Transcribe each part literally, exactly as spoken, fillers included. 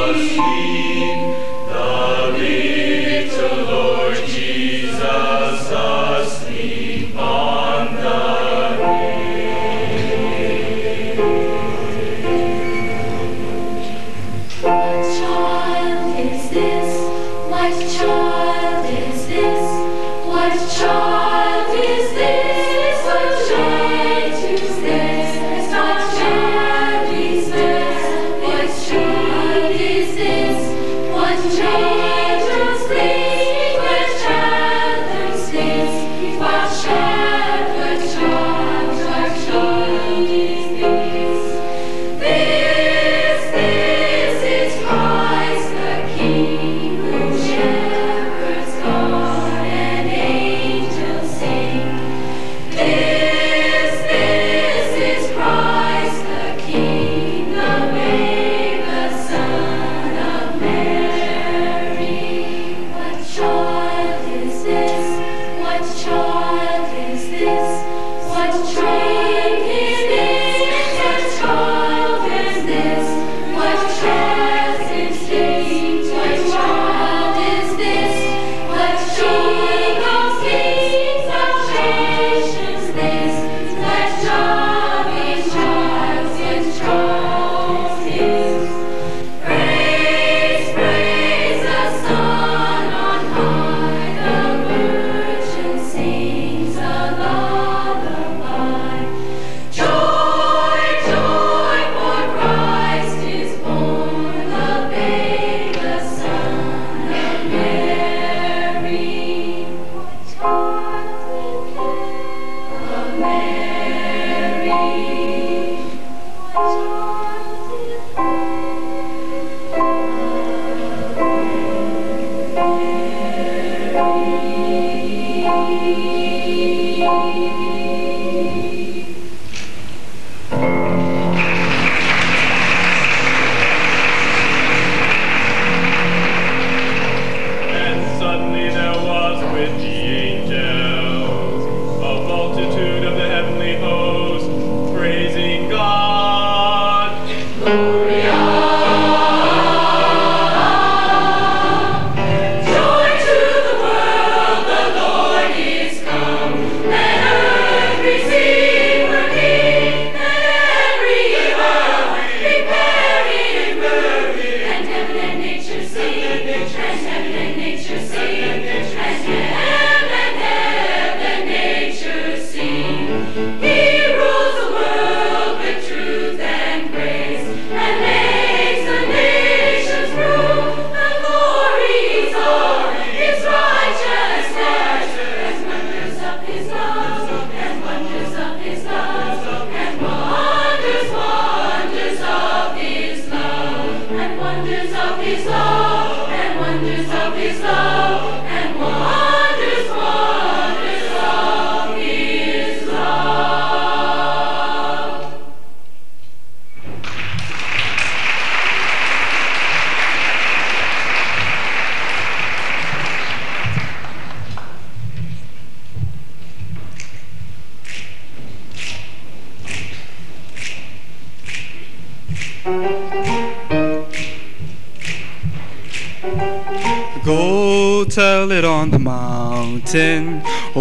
Go tell it on the mountain,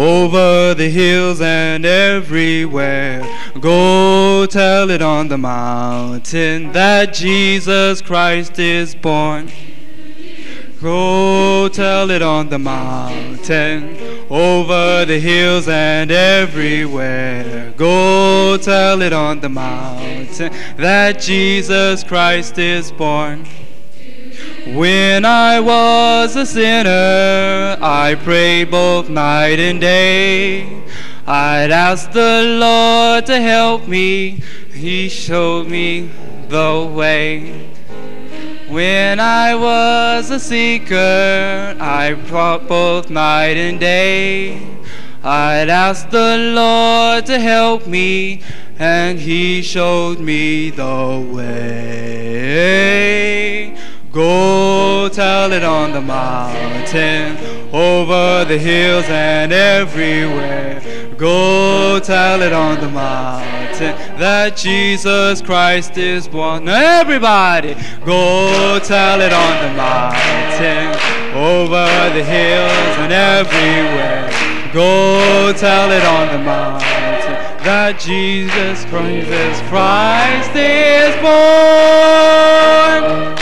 over the hills and everywhere. Go tell it on the mountain that Jesus Christ is born. Go tell it on the mountain, over the hills and everywhere. Go tell it on the mountain that Jesus Christ is born. When I was a sinner, I prayed both night and day. I'd ask the Lord to help me. He showed me the way. When I was a seeker, I fought both night and day. I'd ask the Lord to help me, and He showed me the way. Go tell it on the mountain, over the hills and everywhere. Go tell it on the mountain mountain that Jesus Christ is born. Everybody, go tell it on the mountain, over the hills and everywhere. Go tell it on the mountain that Jesus Christ is Christ is born.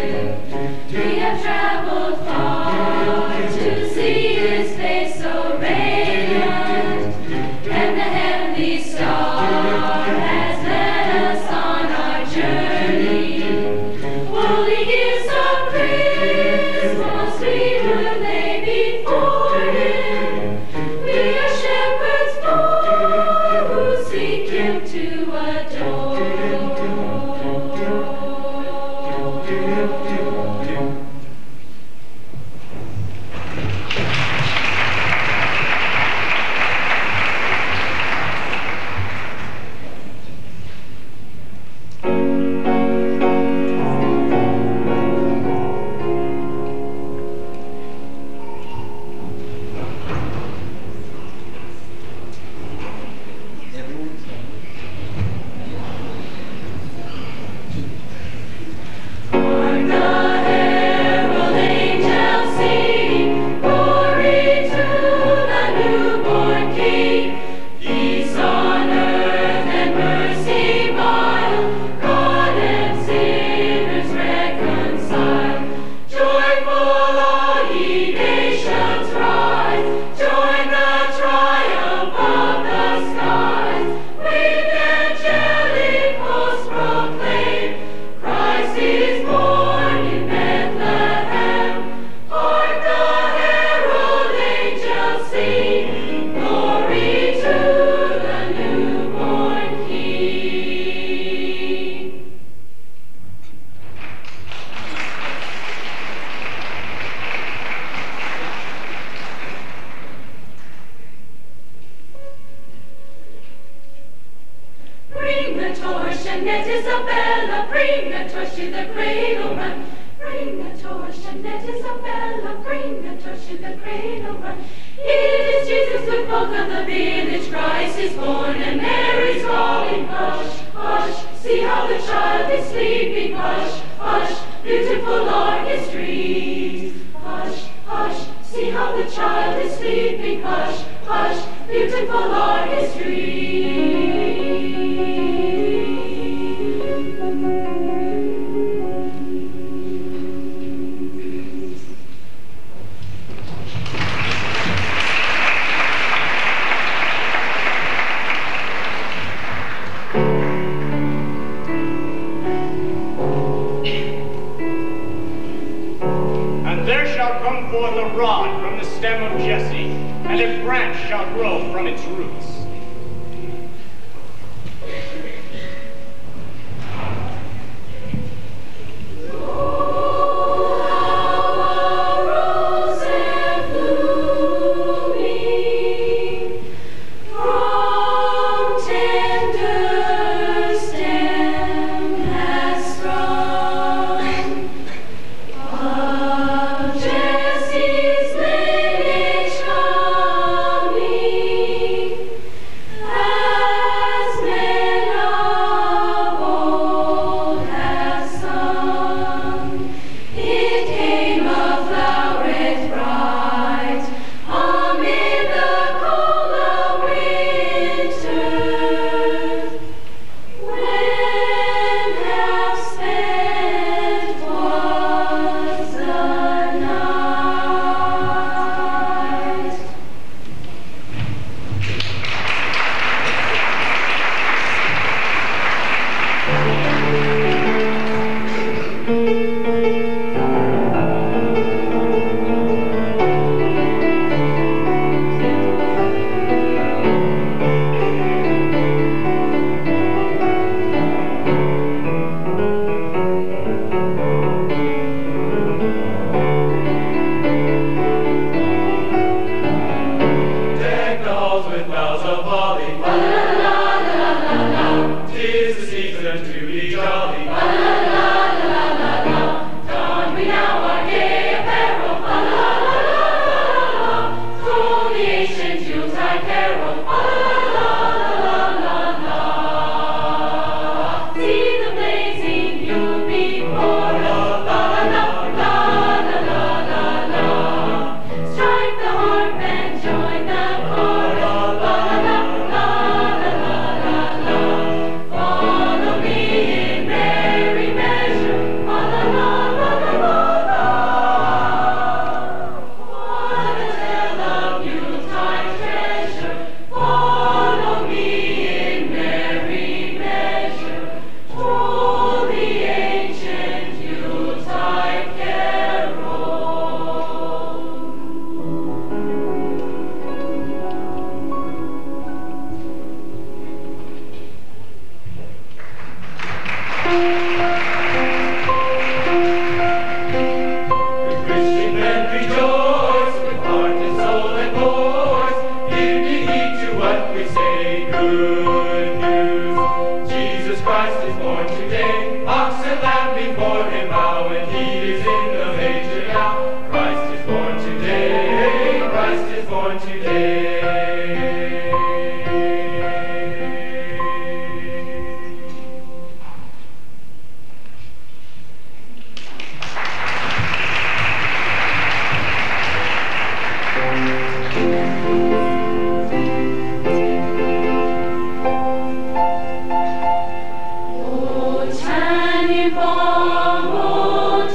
We have traveled far to see His face so rare. Jeanette, Isabella, bring a torch to the cradle run. Bring a torch, Jeanette, Isabella, bring a torch to the cradle run. It is Jesus with folk of the village, Christ is born, and Mary's calling. Hush, hush, see how the child is sleeping. Hush, hush, beautiful are his dreams. Hush, hush, see how the child is sleeping. Hush, hush, beautiful are his dreams. Come forth a rod from the stem of Jesse, and a branch shall grow from its roots.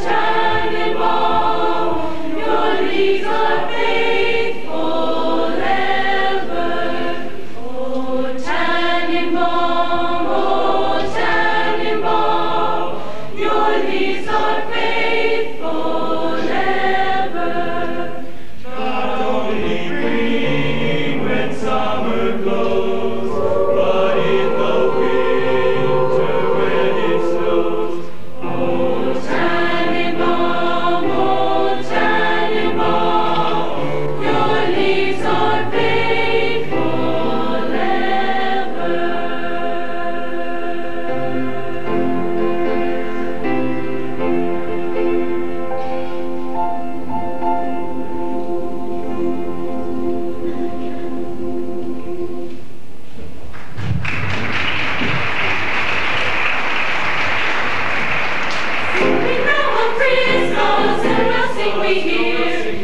Your leaves are faithful.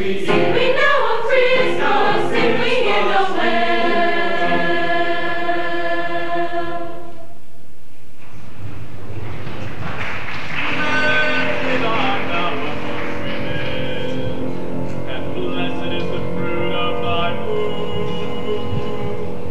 Sing we now on Christmas, sing we in Noel. Blessed art thou among women, and blessed is the fruit of thy womb.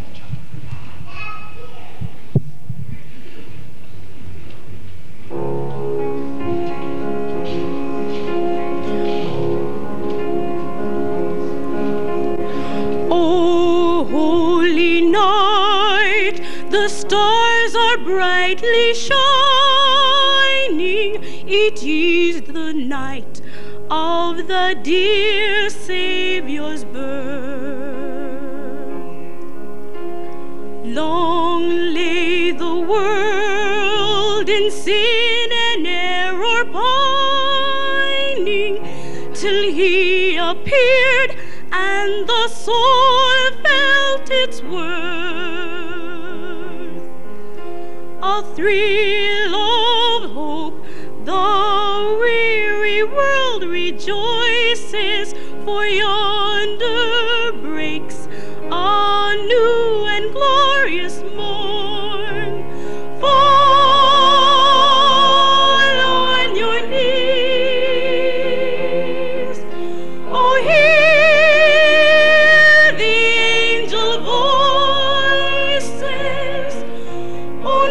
O holy night, the stars are brightly shining. It is the night of the dear Savior's birth. Long lay the world in sin and error pining, till he appeared and the soul felt its worth. A thrill of hope, the weary world rejoices, for yonder breaks a new and glorious morn. Fall on your knees, oh hear the angel voices, oh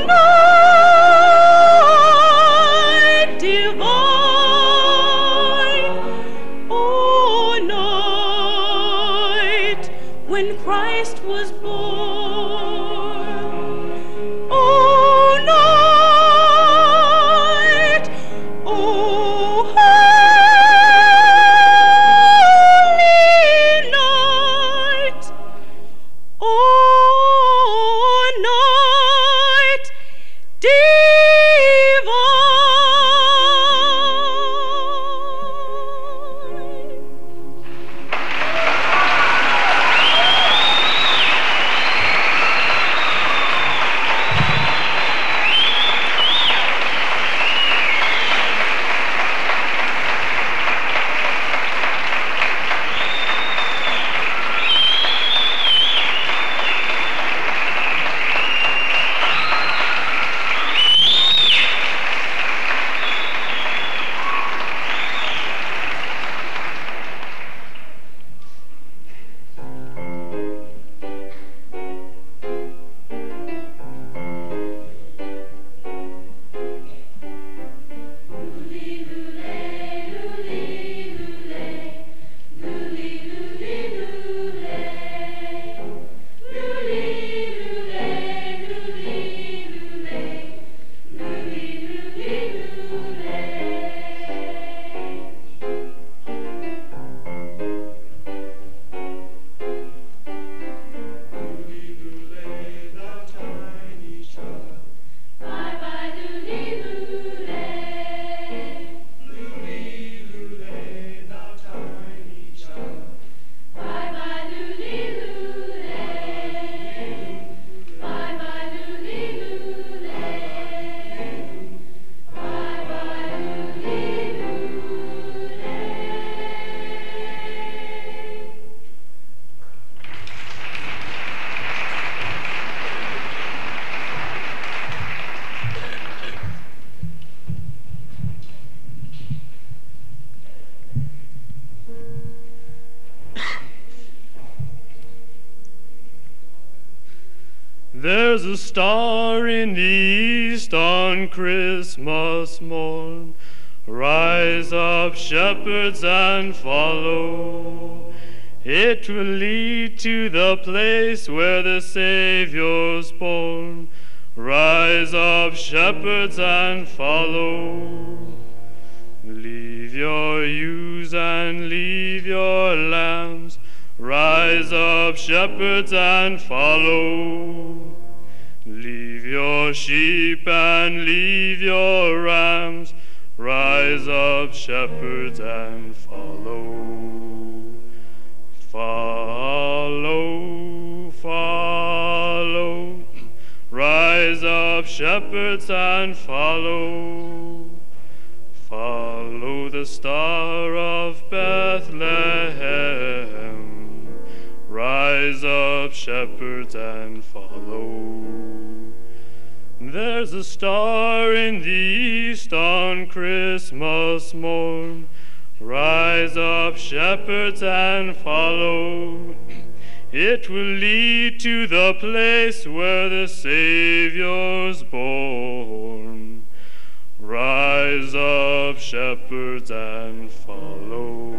night divine, oh night when Christ was born, oh night, oh holy night, oh night divine. There's a star in the east on Christmas morn. Rise up, shepherds, and follow. It will lead to the place where the Savior's born. Rise up, shepherds, and follow. Leave your ewes and leave your lambs. Rise up, shepherds, and follow. Leave your sheep and leave your rams. Rise up, shepherds, and follow. Follow, follow. Rise up, shepherds, and follow. Follow the star of Bethlehem. shepherds and follow. There's a star in the east on Christmas morn. Rise up, shepherds, and follow. It will lead to the place where the Savior's born. Rise up, shepherds, and follow.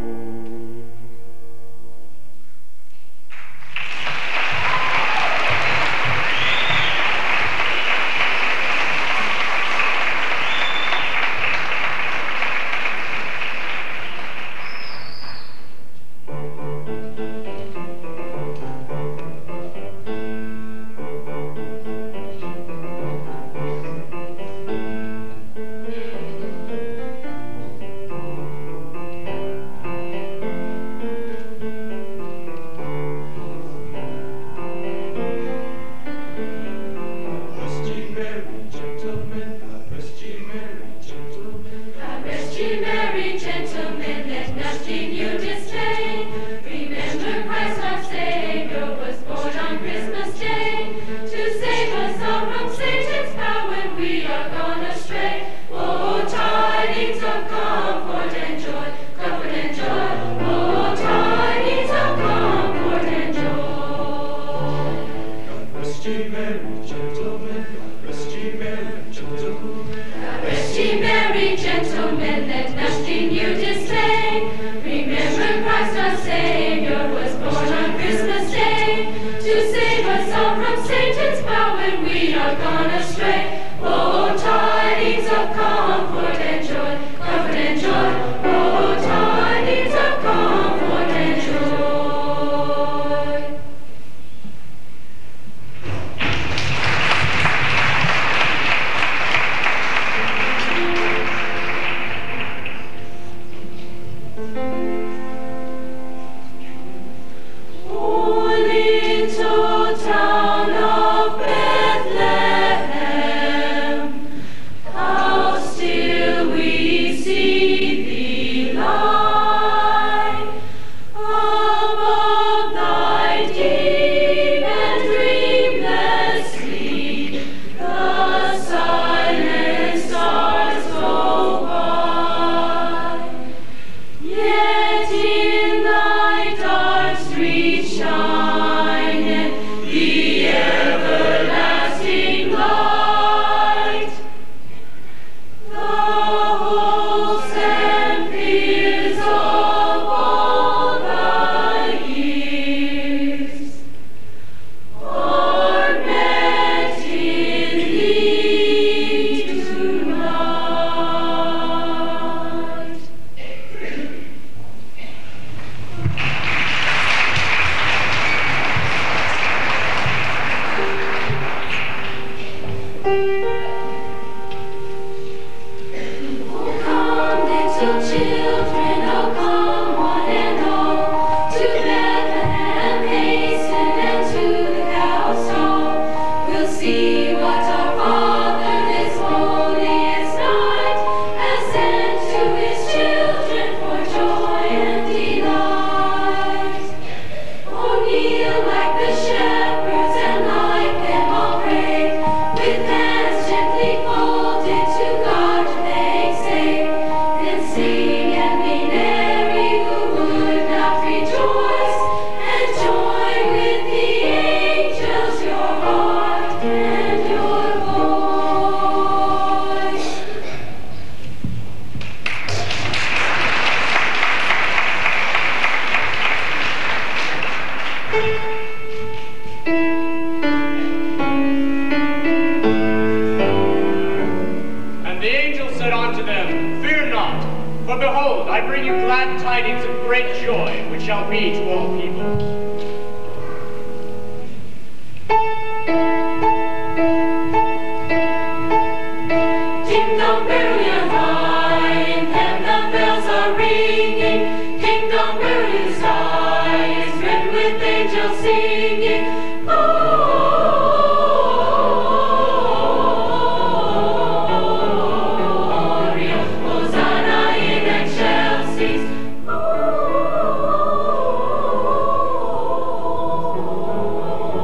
Oh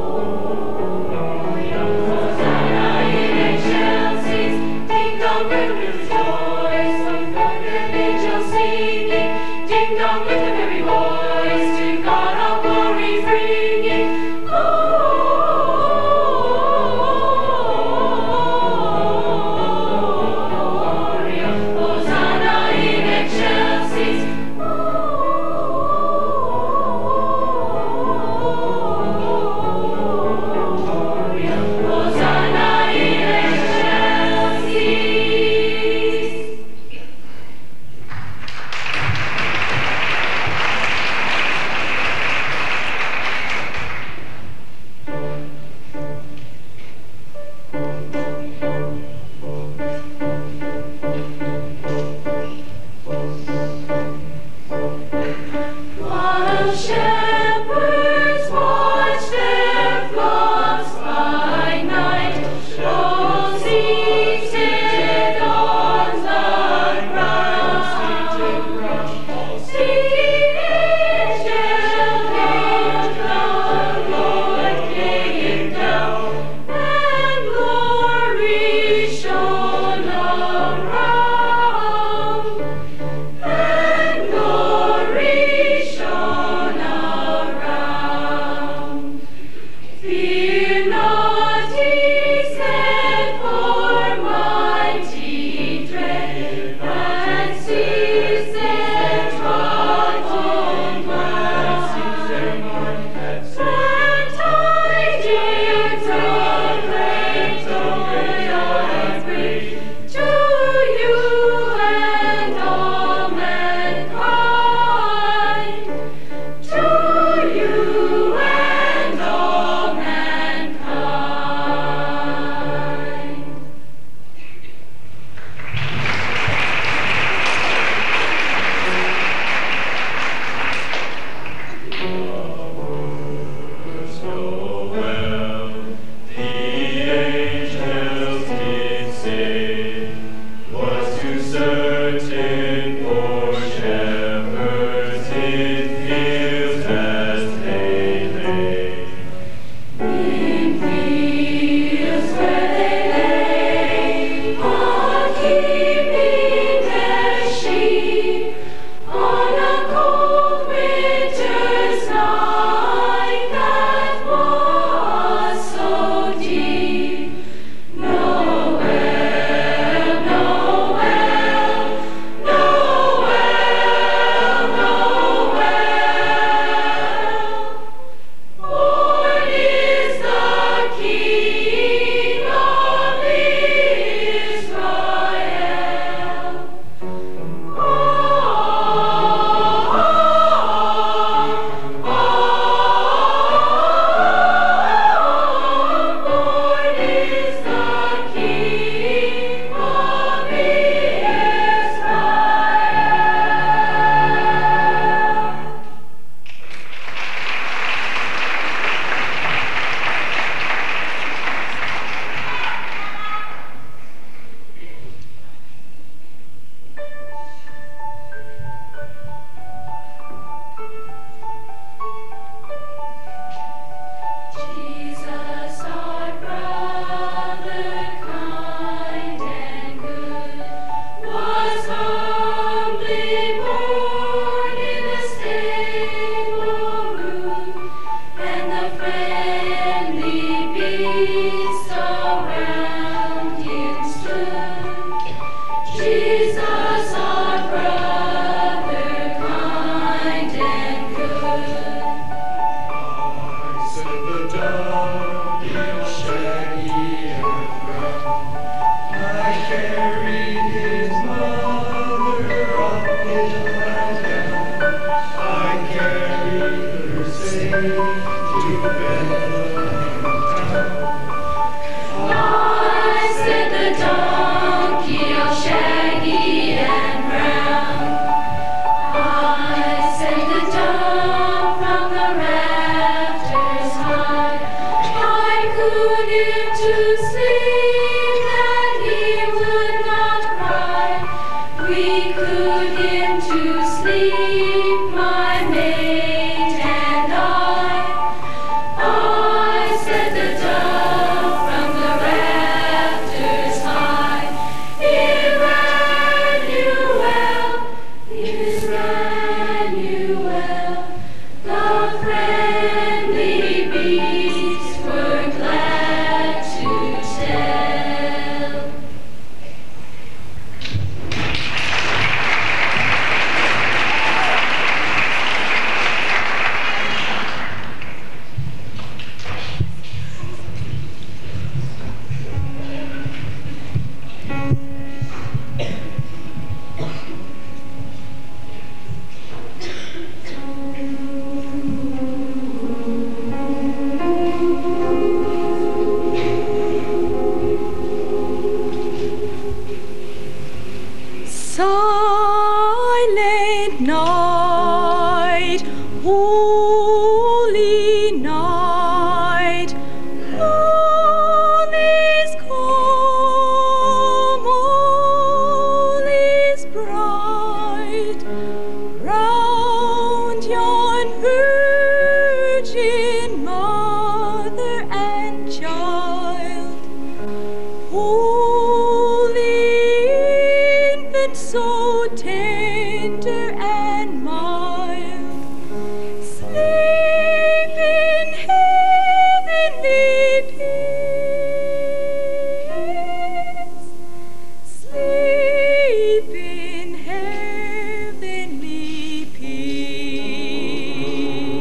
Sleep in heavenly peace.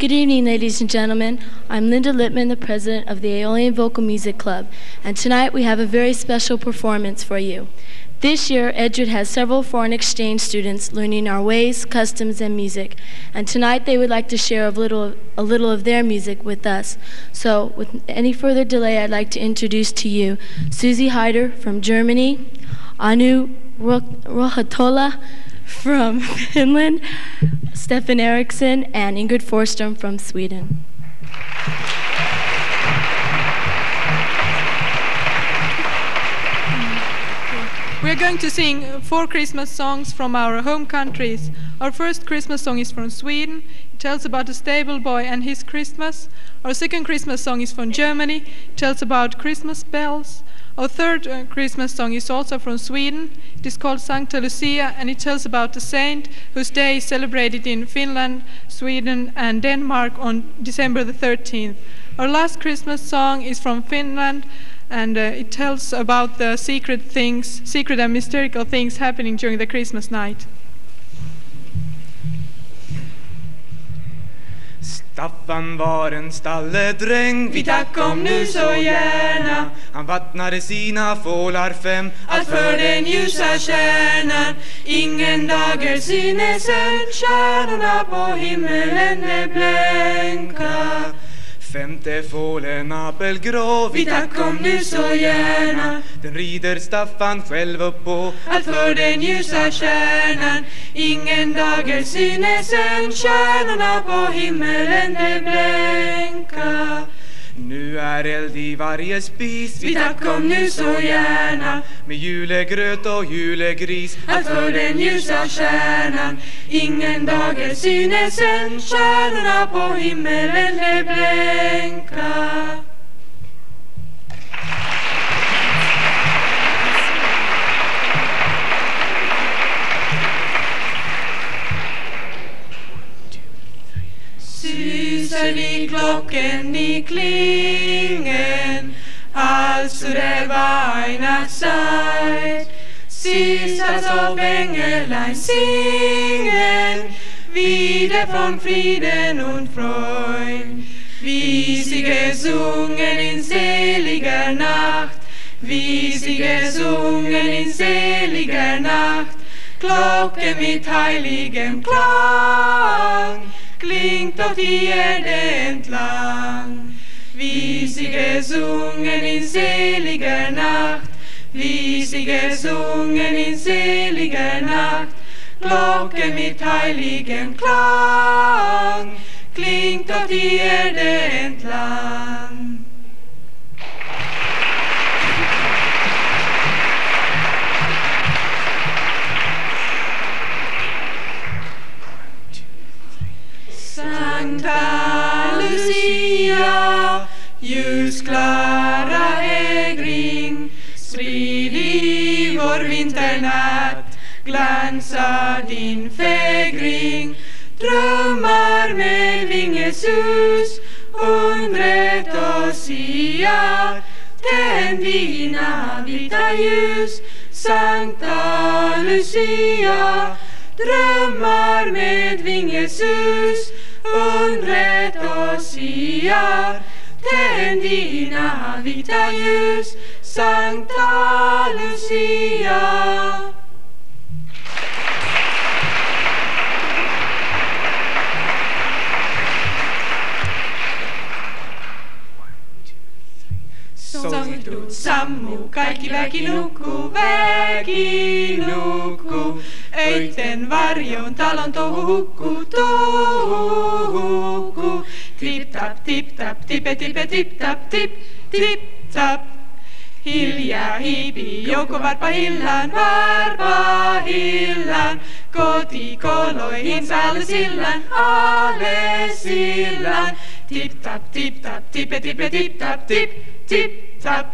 Good evening, ladies and gentlemen. I'm Linda Littman, the president of the Aeolian Vocal Music Club, and tonight we have a very special performance for you. This year, Edgewood has several foreign exchange students learning our ways, customs, and music, and tonight they would like to share a little, a little of their music with us. So, with any further delay, I'd like to introduce to you Susie Heider from Germany, Anu Rohatola from Finland, Stefan Eriksson, and Ingrid Forsström from Sweden. We are going to sing four Christmas songs from our home countries. Our first Christmas song is from Sweden. It tells about a stable boy and his Christmas. Our second Christmas song is from Germany. It tells about Christmas bells. Our third uh, Christmas song is also from Sweden. It is called Sancta Lucia, and it tells about a saint whose day is celebrated in Finland, Sweden, and Denmark on December the thirteenth. Our last Christmas song is from Finland, and uh, it tells about the secret things, secret and mystical things happening during the Christmas night. Staffan var en stalledräng, Vi tackom nu så gärna han vattnade sina fålar fem, att för den ljusa stjärnan ingen dager synes än, stjärnorna på himmelen de blänka. Femte fålen apelgrå, Vi tackom nu så gärna den rider Staffan själv upp på, att för den ljusa stjärnan ingen dager synes än, stjärnorna på himmelen de blänka. Nu är eld i varje spis, Vi tackom nu så gärna med julegröt och julegris, att för den ljusa stjärnan ingen dager synes än, stjärnorna på himmelen de blänka. Suser i klocken i klingen, alltså der Weihnachtszeit. Sist als ob Engelein singen, wieder von Frieden und Freud. Wie sie gesungen in seliger Nacht, wie sie gesungen in seliger Nacht. Glocke mit heiligem Klang klingt auf die Erde entlang. Wie sie gesungen in seliger Nacht, wie sie gesungen in seliger Nacht. Glocke mit heiligem Klang klingt auf die Erde entlang. Sancta Lucia, ljusklara hägring, sprid i vår vinternatt, glansa din fägring. Drömmar med vingesus, undret oss iar, tänd dina vita ljus, Sancta Lucia. Drömmar med vingesus, undret oss iar, tänd dina vita ljus, Sancta Lucia. Soitut sammu, kaikki väki nukkuu, väki nukkuu. Öitten varjon talon touhu hukkuu, touhu hukkuu. Tip tap, tip tap, tipe tipe tip tap, tip tip tap. Hiljaa hiipii joukko varpa hillan, varpa hillan. Kotikoloihin alle sillan, alle sillan. Tip tap, tip tap, tipe tipe tip tap, tip tip tap.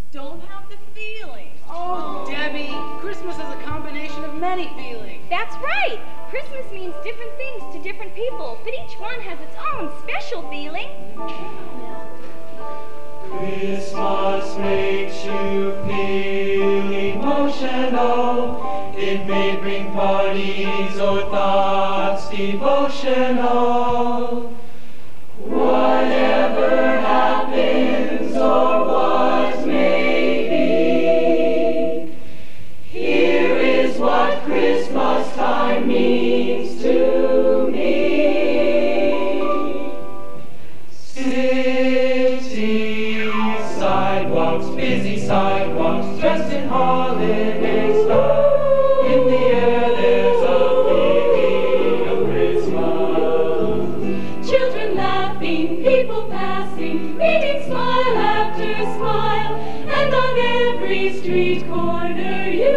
don't have the feeling. Oh, Debbie, Christmas is a combination of many feelings. That's right. Christmas means different things to different people, but each one has its own special feeling. Christmas makes you feel emotional. It may bring parties or thoughts devotional. Whatever happens or what may be, here is what Christmas time means to me. City sidewalks, busy sidewalks, dressed in holiday style. In the air there's a feeling of Christmas. Children laughing, people passing, meeting smile after smile, and on every street corner you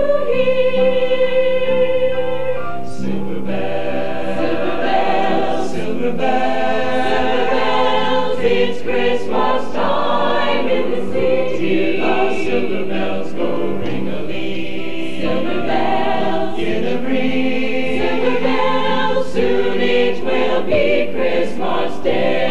hear Silver bells, silver bells, silver bells, silver bells. It's Christmas time in the city. Hear the silver bells go ring-a-ling. Silver bells, Hear them ring. silver bells. Soon it will be Christmas Day.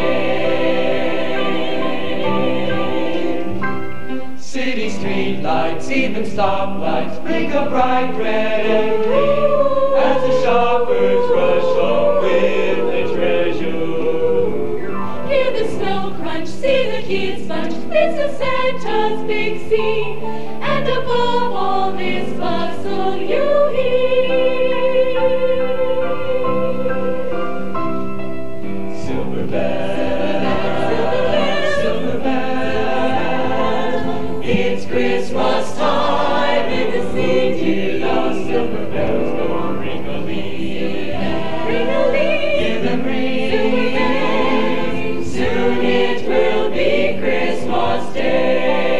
City street lights, even stoplights, blink a bright red and green as the shoppers rush home with their treasure. Hear the snow crunch, see the kids bunch, listen to Santa's big scene, and above all this bustle you hear Silver bells, silver bells, it's Christmas time in the city. the silver bells go ring-a-ling. Ring-a-ling, Hear them ring. silver bells. Soon it will be Christmas Day.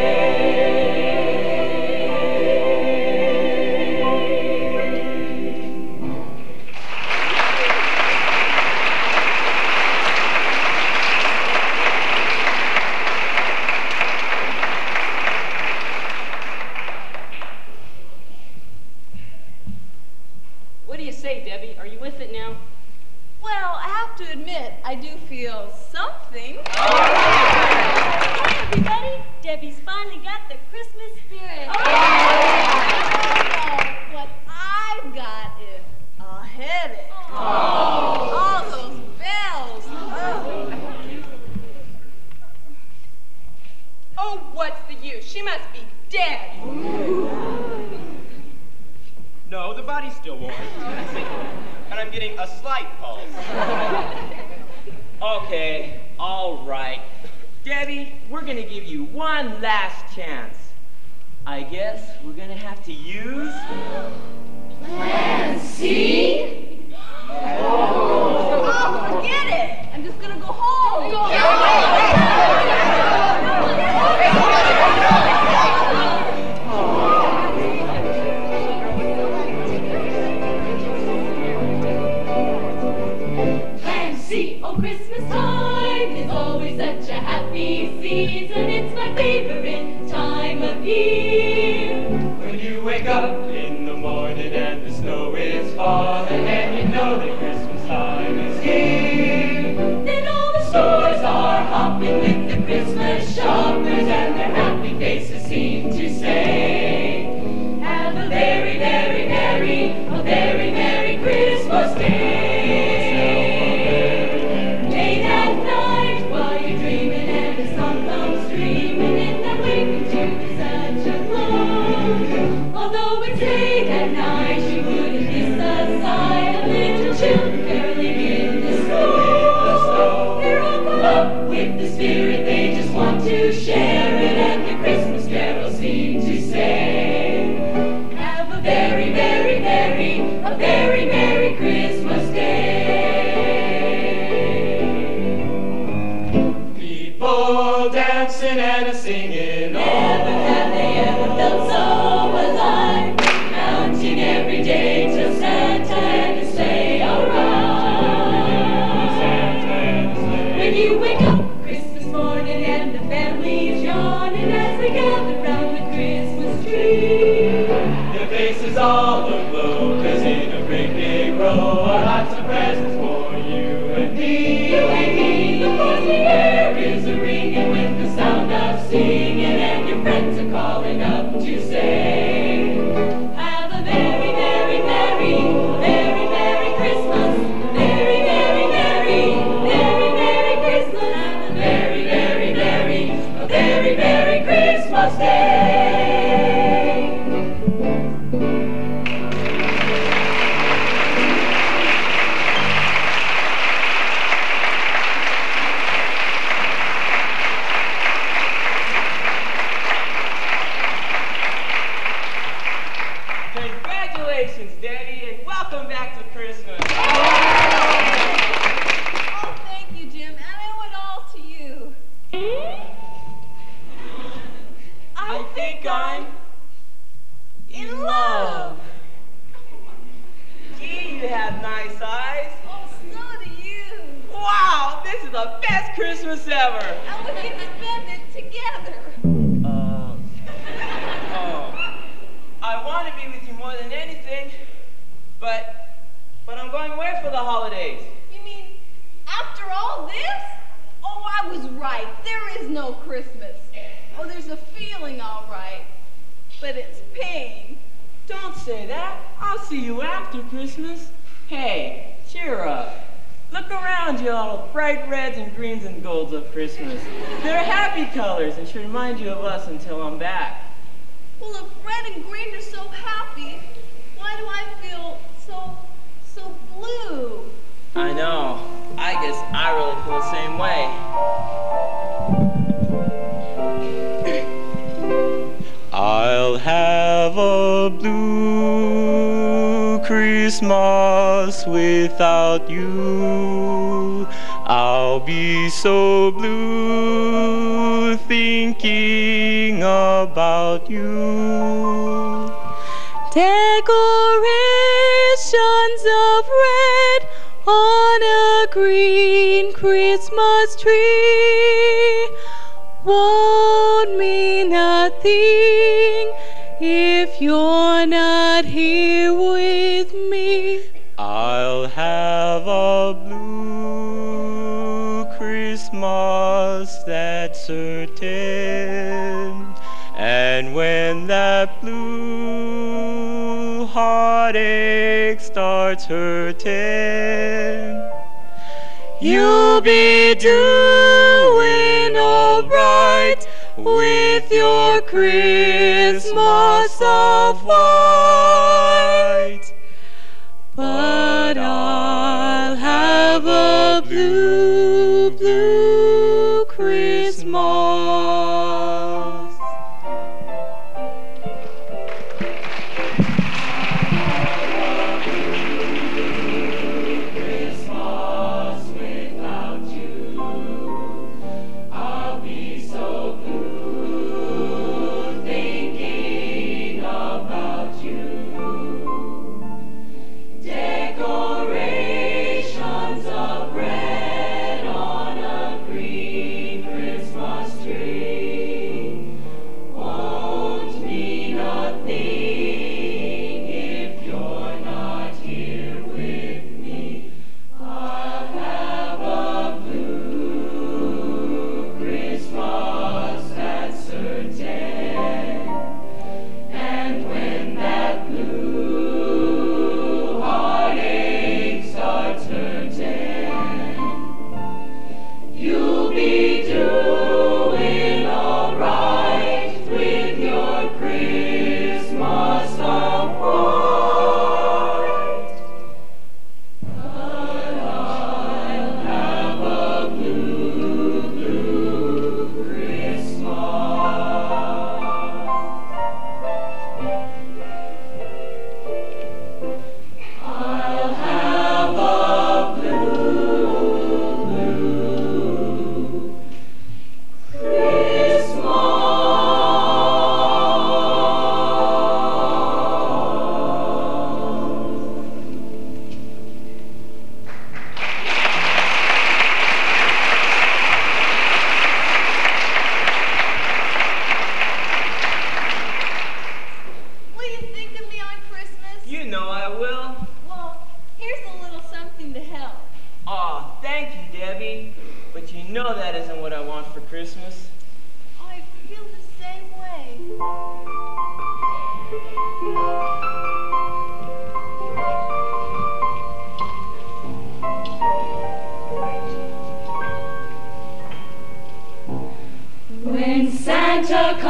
What do you say, Debbie? Are you with it now? Well, I have to admit, I do feel something. Hey, everybody! Debbie's finally got the Christmas spirit. Oh, what I've got is a headache. Oh. All those bells. Oh. Oh, what's the use? She must be dead. No, the body's still warm. And I'm getting a slight pulse. Okay, all right. Debbie, we're gonna give you one last chance. I guess we're gonna have to use... Plan C? Oh, forget it. I'm just going to go home. Plan C, oh Christmas time is always such a happy season. It's my favorite time of year. When you wake up in the morning and the snow is falling and you know that Christmas time is here, Then all the stores are hopping with the Christmas shoppers, and their happy faces seem to say, have a very, very, very, a very Merry Christmas Day. Late at night while you're dreaming and the sun comes streaming in, that waking to such a glow. Although it's late at night, you wouldn't miss the sight of little children caroling in the snow. They're all caught up with the spirit, they just want to share it, and the Christmas carols seem to say, have a very, very, very, a very Merry Christmas Day. people dancing and a singing Never all have they ever felt so alive, counting every day till Santa and his sleigh arrive. Santa and his sleigh. When you wake up Christmas morning and the family's yawning as they gather round tree. Their faces all aglow, 'cause in a great big row are lots of presents for you and me. You and me. The frosty air is a ringing with the sound of singing, and your friends are calling up to say, have a very, very, very, very, very Christmas. Very, very, very, very, very Christmas. Have a very, very, very, a very, very Christmas Day. Congratulations, Debbie, and welcome back to Christmas. Oh, thank you, Jim, and I owe it all to you. I think I'm in love. Gee, you have nice eyes. Oh, so do you. Wow, this is the best Christmas ever. And we can spend it together. Uh, oh, I want to be with you more than anything, but, but I'm going away for the holidays. You mean after all this? Oh, I was right. There is no Christmas. Oh, there's a feeling, all right, but it's pain. Don't say that. I'll see you after Christmas. Hey, cheer up. Look around you, all bright reds and greens and golds of Christmas. They're happy colors and should remind you of us until I'm back. Well, if red and green are so happy, why do I feel so, so blue? I know. I guess I really feel the same way. I'll have a blue Christmas without you. I'll be so blue thinking about you. Decorations of red on a green Christmas tree won't mean a thing if you're not here with me. I'll have a blue Christmas, that's certain. And when that blue heartache starts hurting, you'll be doing all right with your Christmas of white. But I'll have a blue, blue Christmas. Decorations of red on a green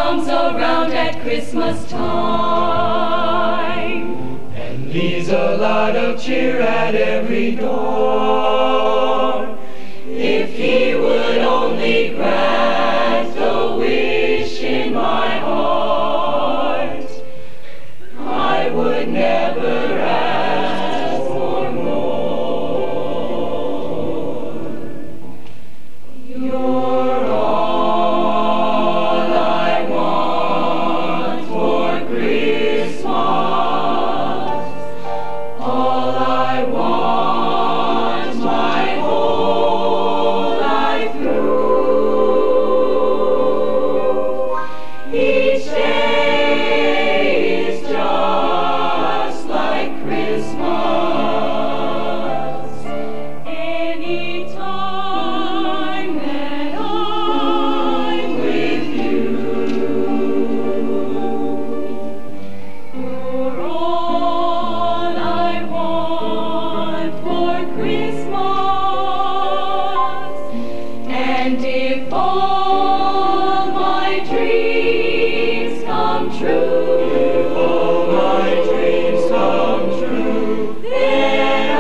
comes around at Christmas time, and leaves a light of cheer at every door. If he would only grant a wish in my heart, I would never ask for more. You're all I want for Christmas, all I want my whole life through. Each day is just like Christmas. Any time that I'm with you, you're all I want for Christmas. And if all my dreams come true, if all my dreams come true, then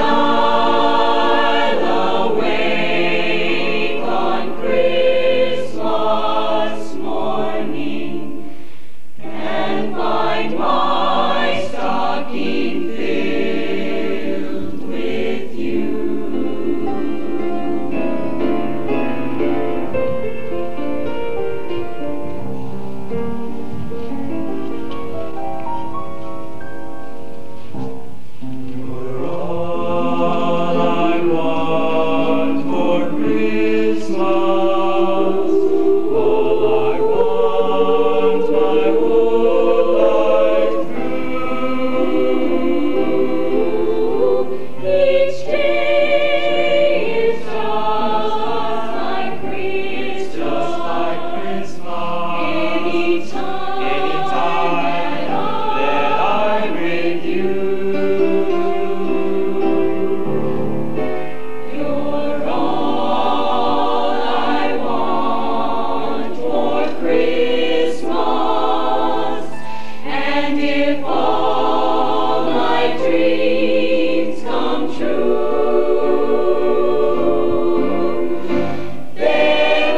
I'll awake on Christmas morning and find my stocking filled with you. You're all I want for Christmas, all I want my whole life through. Each day is just like Christmas, just like Christmas. Anytime, anytime that I'm with you. You're all I want for Christmas, and if all my dreams come true, then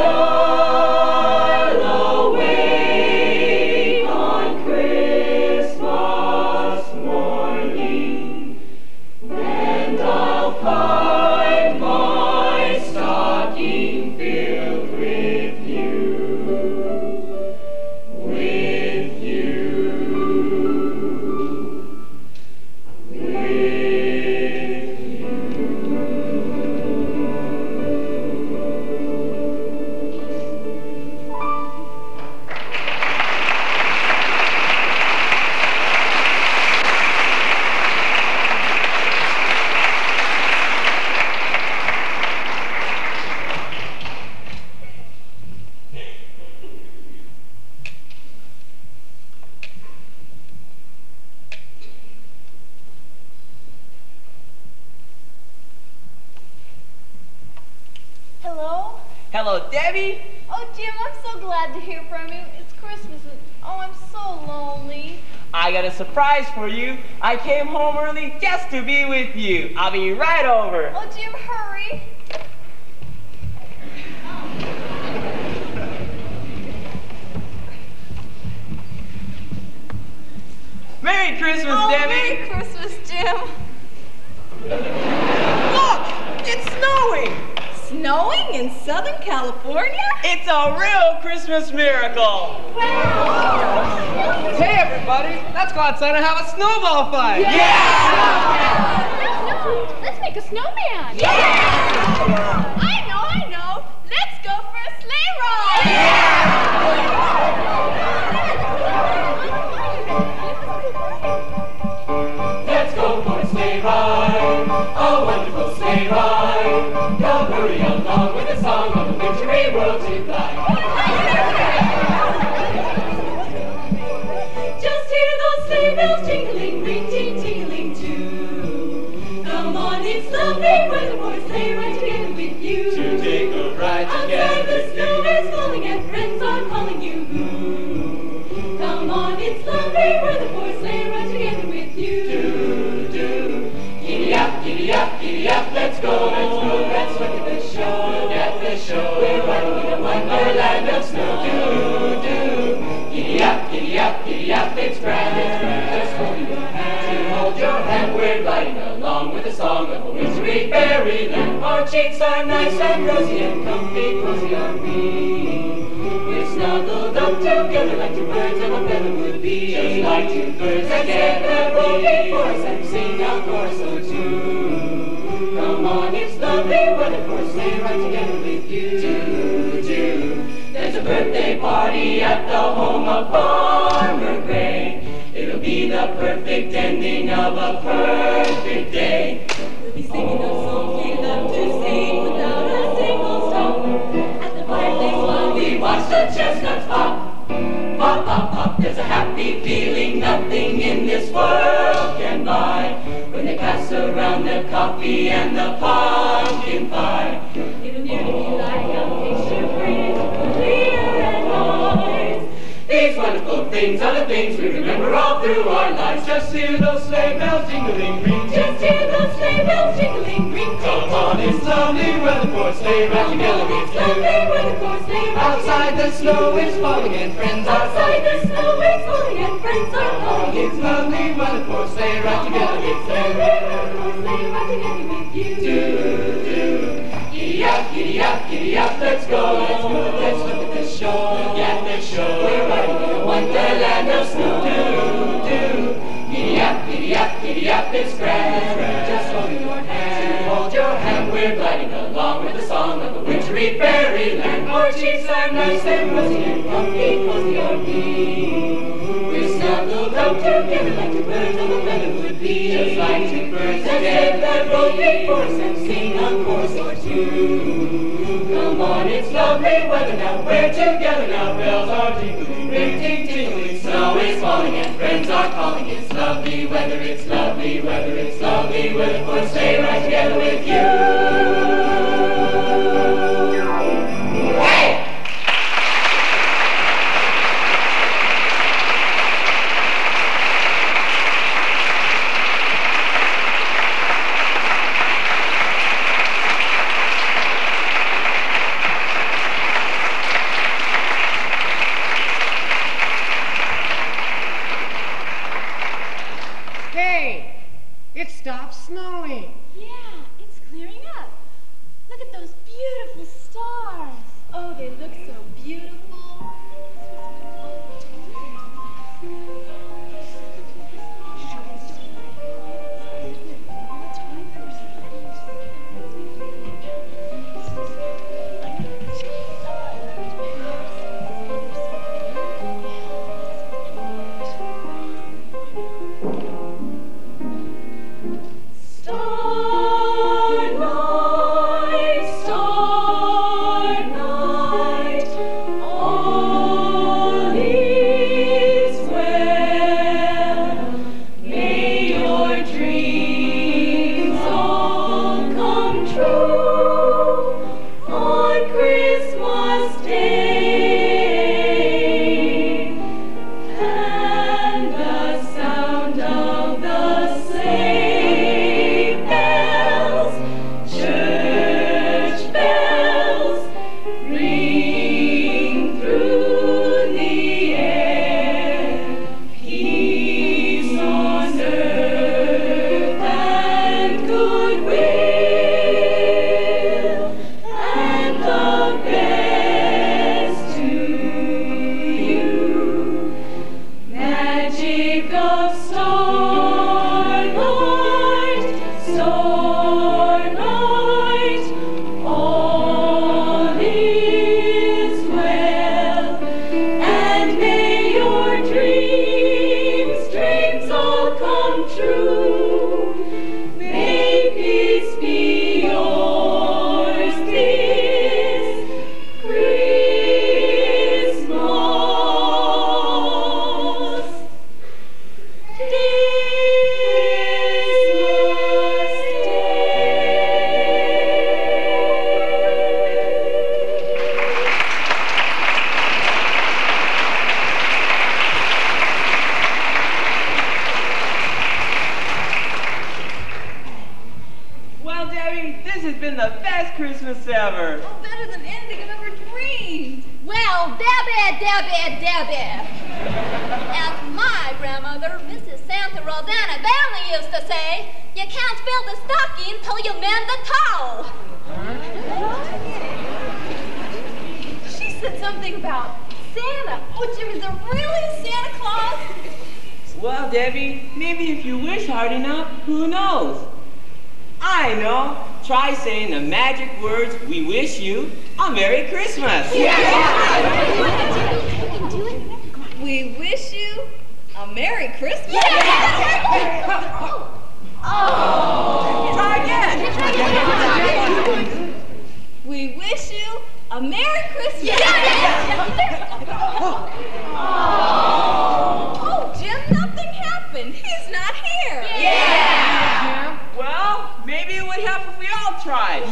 I'll awake on Christmas morning, and I'll find my stocking filled with you, with you, with you. Hello? Hello, Debbie. Oh, Jim, I'm so glad to hear from you. It's Christmas and oh, I'm so lonely. I got a surprise for you. I came home early just to be with you. I'll be right over. Oh, Jim, hurry. Merry Christmas, Oh, Debbie. Merry Christmas, Jim. Look, it's snowing. Snowing in Southern California? It's a real Christmas miracle. Wow. Hey, everybody, let's go outside and have a snowball fight. Yeah! No, let's make a snowman. Yeah! I know, I know. Let's go for a sleigh ride. Let's go for a sleigh ride, a wonderful sleigh ride. Come hurry along with the song of the wintry world to fly. Just hear those sleigh bells jingling, ring, ting, tingling too. Come on, it's lovely weather for a sleigh ride together with you. lovely weather for a sleigh ride together with you. Do, do. Giddy up, giddy up, giddy up, let's go, let's go, let's look at the show, look at the show. We're riding in a wonderland of snow. Do, do. Giddy up, giddy up, giddy up, it's grand, it's grand. Just hold your hand, to hold your hand. We're gliding along with the song of a wintry fairyland. Our cheeks are nice and rosy and comfy, cozy are we. We're snuggled up together like two birds of a feather would be. Just like two birds that get a roll before us and sing a chorus or two. Come on, it's lovely weather for a sleigh ride together with you. Do, do. There's a birthday party at the home of Farmer Gray. It'll be the perfect ending of a perfect day. We'll be singing those songs we love to sing without a single stop. At the fireplace while we watch the chestnuts pop. Pop, pop, pop, there's a happy feeling nothing in this world can buy. When they pass around the coffee and the pumpkin pie. It'll nearly be like a picture breeze, clear and nice. These wonderful things are the things we remember all through our lives. Just hear those sleigh bells jingling, ring. Just hear those sleigh bells jingling, ring. Come on, it's lovely weather for a sleigh ride together with It's lovely you. weather for a sleigh ride. Outside the snow is falling and friends are Outside calling. the snow is falling and friends are calling. It's lovely weather for a sleigh ride together with It's lovely weather for a sleigh ride together with you. you. Do, do. Giddy up, giddy up, giddy up, let's go, let's go, let's look at the show, look at the show. We're riding in a wonderland of snow. Do, do. Giddy up, giddy up, giddy up, it's grand, it's grand. Just hold your hand, to hold your hand. We're gliding along with the song of a wintry fairyland. Our cheeks are nice and rosy and comfy, cozy are we. We're snuggled up together like two birds of a feather would be. Just like two birds that get that roll before us and sing a chorus or two. Come on, it's lovely weather now. We're together now. Bells are jingling, ring, ting, tingling. Snow is falling and friends are calling. It's lovely weather. It's lovely weather. It's lovely weather for a sleigh ride together with you. Hey! Hey, it stopped snowing. Yeah, it's clearing up. Look at those beautiful stars. Oh, they look so beautiful. Star night, star night, all is well. May your dreams all come true on Christmas Day, and the sound of the sleigh bells, church bells, ring through the air. Peace on earth and goodwill, and the best to you. Magic of starlight, starlight, all is well, and may your dreams, dreams all come true. May peace be yours this Christmas. the best Christmas ever. Oh, better than anything I've ever dreamed. Well, Debbie, Debbie, Debbie. As my grandmother, Missus Santa Rosanna Bailey, used to say, you can't build a stocking till you mend the toe. She said something about Santa. Oh, Jimmy, is there really Santa Claus? Well, Debbie, maybe if you wish hard enough, who knows? I know. Try saying the magic words, we wish you a Merry Christmas. Yeah. We wish you a Merry Christmas. Yeah. Oh. Try again. We wish you a Merry Christmas. Yeah. Oh. Oh, Jim, nothing happened. He's not here. Yeah. Well, maybe it would help if we all tried.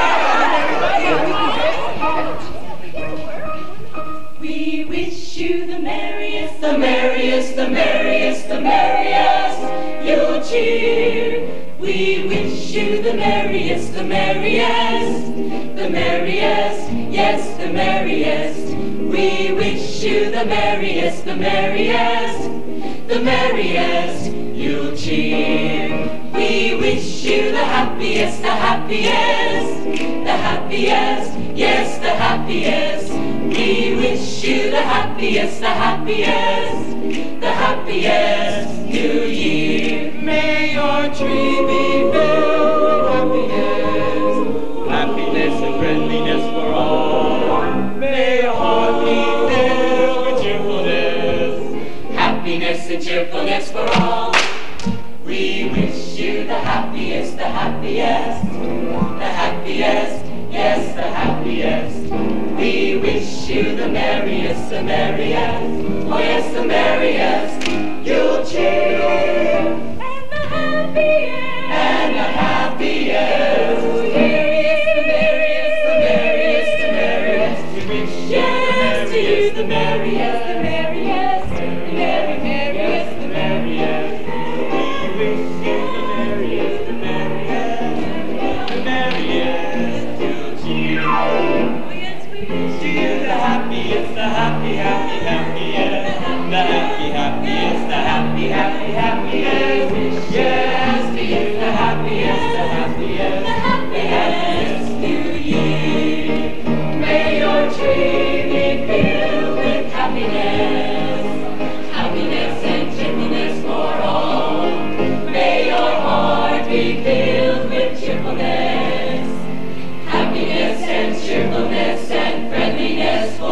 We wish you the merriest, the merriest, the merriest, the merriest Yule cheer. We wish you the merriest, the merriest, the merriest, yes, the merriest. We wish you the merriest, the merriest, the merriest Yule cheer. We wish you the happiest, the happiest, the happiest, yes, the happiest. We wish you the happiest, the happiest, the happiest New Year. May your tree be filled with happiness, happiness and friendliness for all. May your heart be filled with cheerfulness, happiness and cheerfulness for all. We wish you the happiest, the happiest, the happiest, yes, the happiest. We wish you the merriest, the merriest, oh yes, the merriest Yule cheer. And the happiest. And the happiest. The merriest, the merriest, the merriest, the merriest. We wish yes to you the merriest, the merriest, the merry, merriest, the merriest. We wish you the merriest, the merriest, the merriest Yule cheer. to you the happiest, the happy, happy, happiest, the happy, happiest, the happy, happy, happiest. Yes, to you the happiest, the happiest, the happiest New Year. May your tree be filled with happiness, happiness and cheerfulness for all. May your heart be filled with cheerfulness, happiness and cheerfulness and friendliness for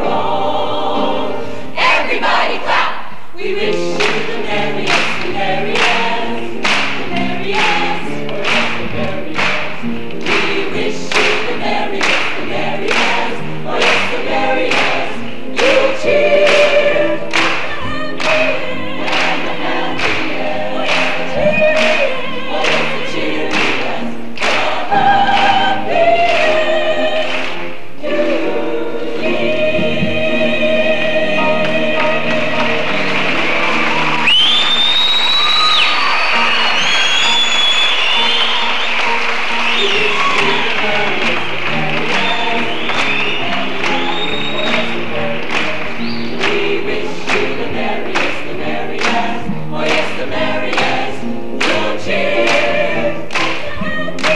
all. Everybody clap! We wish you the merriest, the merriest, the merriest, oh yes, the merriest. We wish you the merriest, the merriest, oh yes, the merriest. Yule cheer! And the happiest, oh yes, the cheeriest, oh yes, the cheeriest, the happiest New Year. We wish you the merriest, the merriest, oh yes, the merriest Yule cheer. And the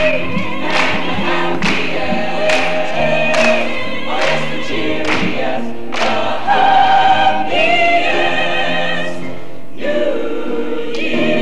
happiest, oh yes, the cheeriest, the happiest New Year.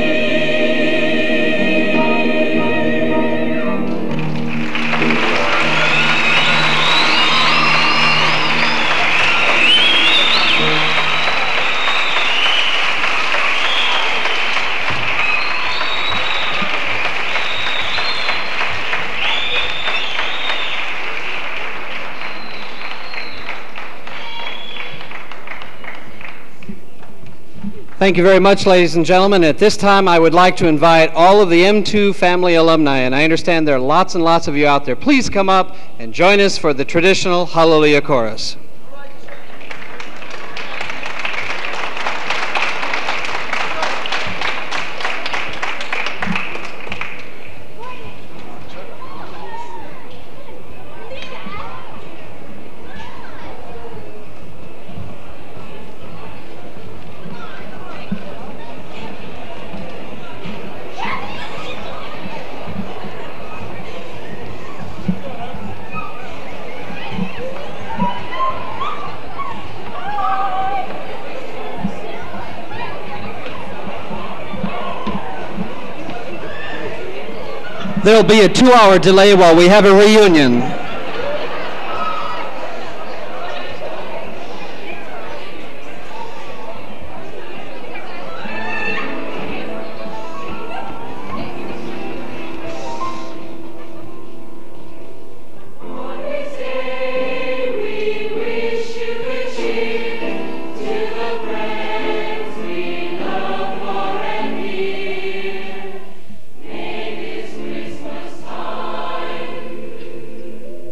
Thank you very much, ladies and gentlemen. At this time, I would like to invite all of the M two family alumni, and I understand there are lots and lots of you out there. Please come up and join us for the traditional Hallelujah Chorus. there'll be a two-hour delay while we have a reunion. May this Christmas time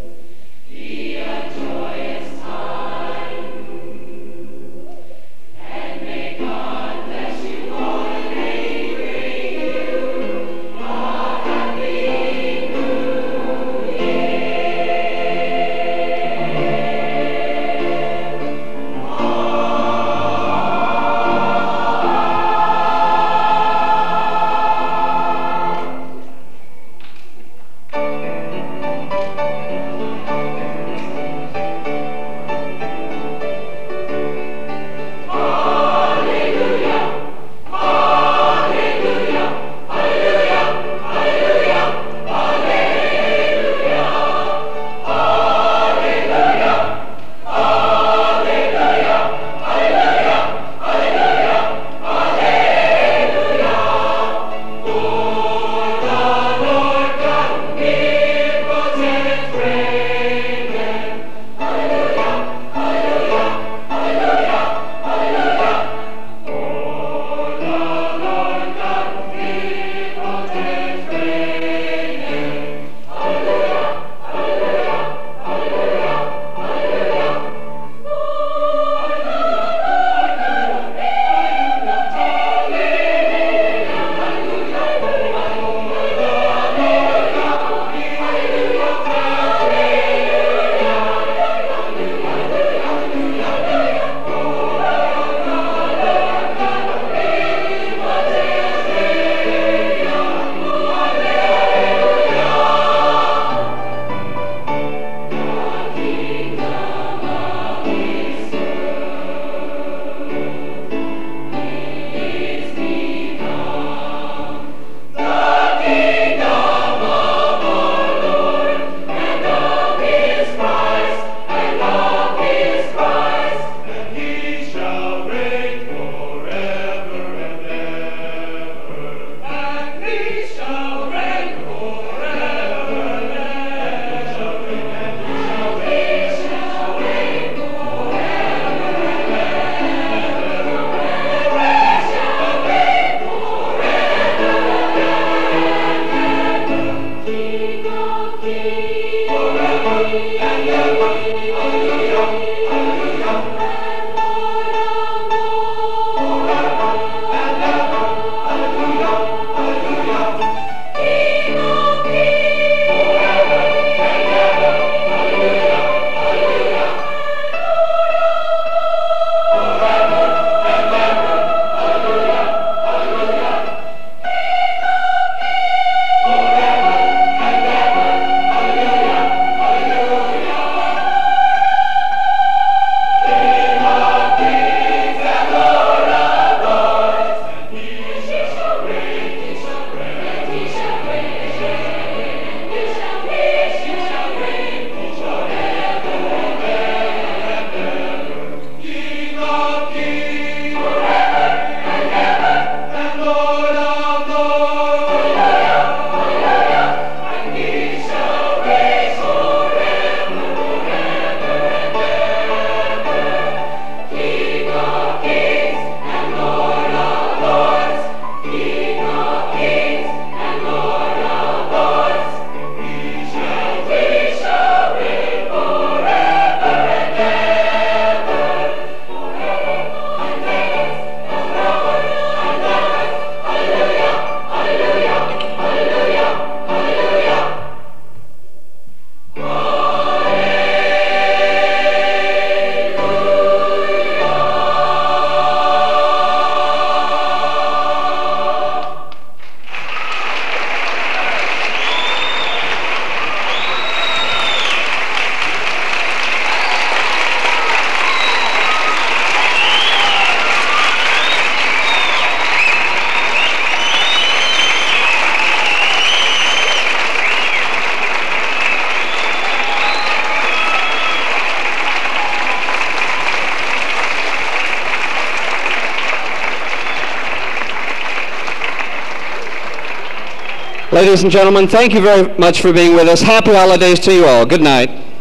Ladies and gentlemen, thank you very much for being with us. Happy holidays to you all. Good night.